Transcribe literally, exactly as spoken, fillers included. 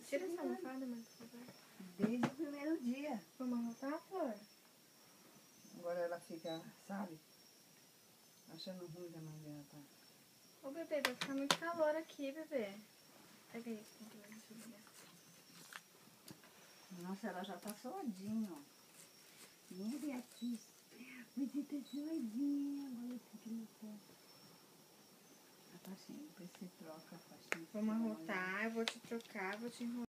Tira essa almofada, mãe, por favor. Desde o primeiro dia. Vamos arrotar, Flor? Agora ela fica, sabe? Achando ruim da mãe dela, tá? Ô, bebê, vai ficar muito calor aqui, bebê. Pega aí, deixa eu ver. Nossa, ela já tá soladinha, ó. Vem aqui. Você tá soladinha. Agora eu fico no pé. A pastinha, depois você troca a pastinha. Vamos arrotar, eu vou te trocar, vou te enrolar.